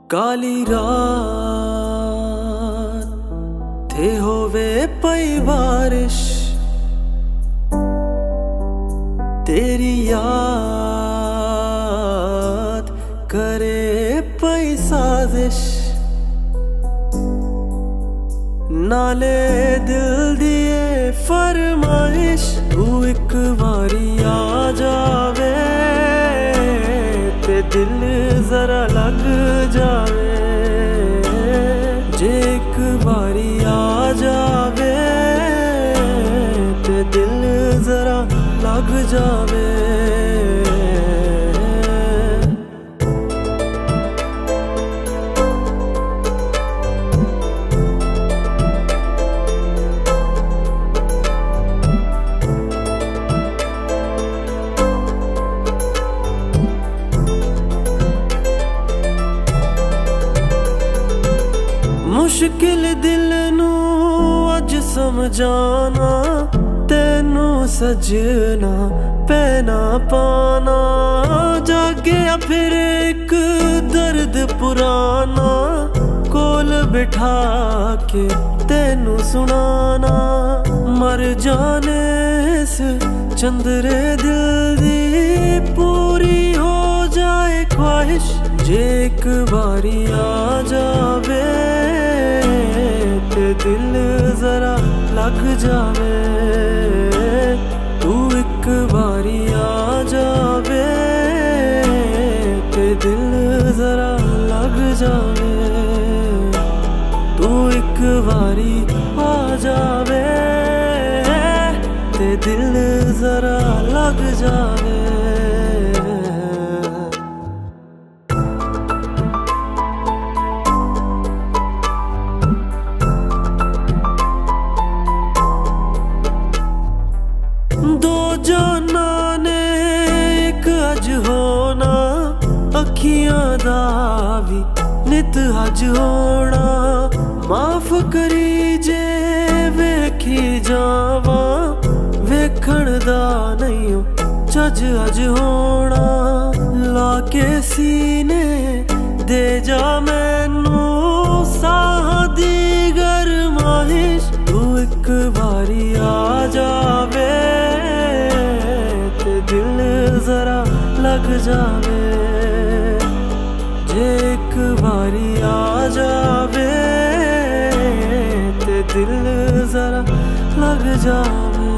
काली रात थे होवे पई बारिश, तेरी याद करे पई साजिश। नाले दिल दिए फरमाइश, तू एक बारी आ जावे ते दिल जरा लग जावे। जे एक बारी आ जावे ते दिल जरा लग जावे। मुश्किल दिल नू अज समझाना, तेनू सजना पैना पाना। जागया फिर एक दर्द पुराना, कोल बिठा के तेनू सुनाना। मर जाने इस चंद्रे दिल दी पूरी हो जाए ख्वाहिश। जे एक बारी आ जावे ते दिल जरा लग जावे। तू एक बारी आ जावे ते दिल जरा लग जावे। तू एक बारी आ जावे ते दिल जरा लग जावे। दो जाना ने एक अज होना, अखियां दा भी नित अज होना। माफ करी जे वेखी जावा, वेखण दा नहीं जज अज होना। लाके सीने दे जा मैनू साह दी गरमाइश। तू एक बारी आ जावे ते दिल जरा लग जावे। जे एक बारी आ जावे ते दिल जरा लग जावे।